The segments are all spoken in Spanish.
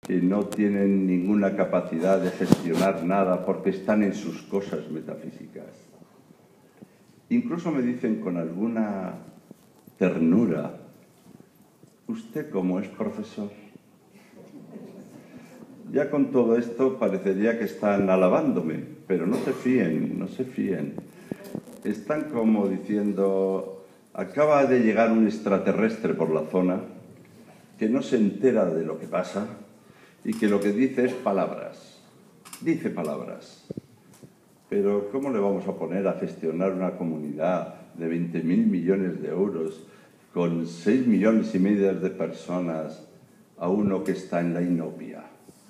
que no tienen ninguna capacidad de gestionar nada porque están en sus cosas metafísicas. Incluso me dicen con alguna ternura: ¿usted cómo es profesor? Ya con todo esto parecería que están alabándome, pero no se fíen, no se fíen. Están como diciendo: acaba de llegar un extraterrestre por la zona que no se entera de lo que pasa y que lo que dice es palabras. Dice palabras. Pero ¿cómo le vamos a poner a gestionar una comunidad de 20.000 millones de euros con 6,5 millones de personas a uno que está en la inopia?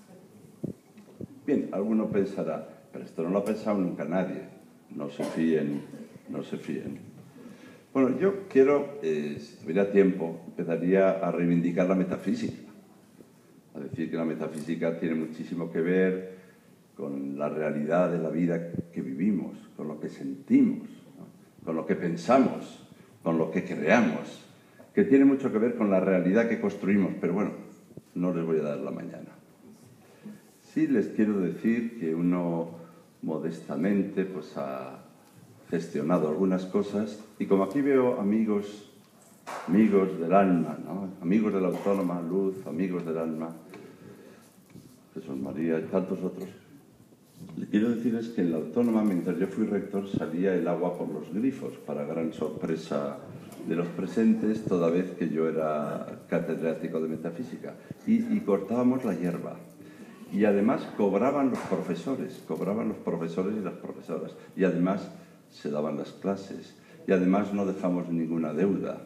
Bien, alguno pensará, pero esto no lo ha pensado nunca nadie. No se fíen, no se fíen. Bueno, yo quiero, si tuviera tiempo, empezaría a reivindicar la metafísica. A decir que la metafísica tiene muchísimo que ver con la realidad de la vida que vivimos, con lo que sentimos, ¿no? Con lo que pensamos, con lo que creamos, que tiene mucho que ver con la realidad que construimos, pero bueno, no les voy a dar la mañana. Sí les quiero decir que uno modestamente pues ha gestionado algunas cosas, y como aquí veo amigos del alma, ¿no? Amigos de la Autónoma, Luz, amigos del alma, Jesús María y tantos otros, le quiero decirles que en la Autónoma, mientras yo fui rector, salía el agua por los grifos, para gran sorpresa de los presentes, toda vez que yo era catedrático de metafísica, y cortábamos la hierba. Y además cobraban los profesores y las profesoras, y además se daban las clases, y además no dejamos ninguna deuda,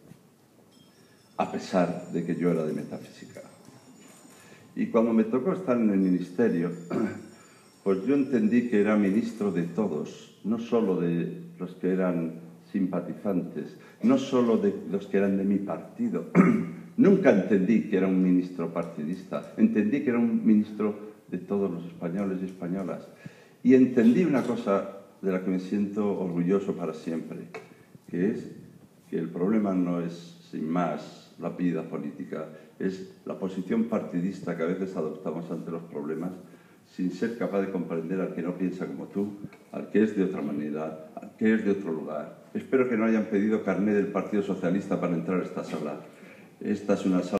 a pesar de que yo era de metafísica. Y cuando me tocó estar en el ministerio, pues yo entendí que era ministro de todos, no solo de los que eran simpatizantes, no solo de los que eran de mi partido. Nunca entendí que era un ministro partidista, entendí que era un ministro de todos los españoles y españolas. Y entendí una cosa de la que me siento orgulloso para siempre, que es que el problema no es, sin más, la vida política, es la posición partidista que a veces adoptamos ante los problemas, sin ser capaz de comprender al que no piensa como tú, al que es de otra manera, al que es de otro lugar. Espero que no hayan pedido carné del Partido Socialista para entrar a esta sala. Esta es una sala